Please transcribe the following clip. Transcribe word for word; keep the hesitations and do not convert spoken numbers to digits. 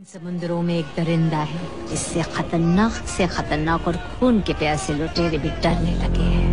समुद्रों में एक दरिंदा है, इससे खतरनाक से खतरनाक और खून के प्यासे लुटेरे भी डरने लगे हैं।